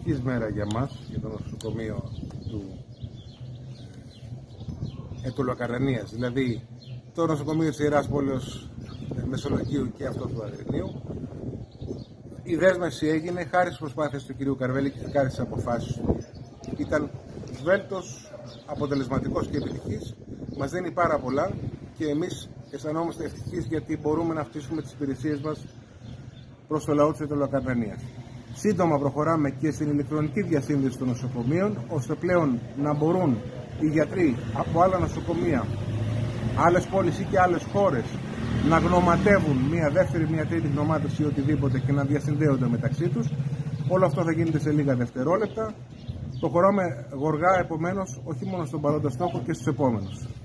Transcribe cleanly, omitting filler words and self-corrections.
ευτυχής μέρα για μας, για το νοσοκομείο του Λακαρδανίας, δηλαδή το νοσοκομείο της Ιεράς Πόλεως Μεσολογγίου και αυτό του Αγρινίου. Η δέσμευση έγινε χάρη στις προσπάθειες του κυρίου Καρβέλη και χάρη στις αποφάσεις του. Ήταν σβέλτος, αποτελεσματικός και επιτυχής. Μας δίνει πάρα πολλά και εμείς αισθανόμαστε ευτυχείς γιατί μπορούμε να αυξήσουμε τις υπηρεσίες μας προς το λαό της Λακαρδανίας. Σύντομα προχωράμε και στην ηλεκτρονική διασύνδεση των νοσοκομείων, ώστε πλέον να μπορούν οι γιατροί από άλλα νοσοκομεία, άλλες πόλεις ή και άλλες χώρες να γνωματεύουν μία δεύτερη, μία τρίτη γνωμάτευση ή οτιδήποτε και να διασυνδέονται μεταξύ τους. Όλο αυτό θα γίνεται σε λίγα δευτερόλεπτα. Προχωράμε γοργά, επομένως, όχι μόνο στον παρόντα στόχο και στους επόμενους.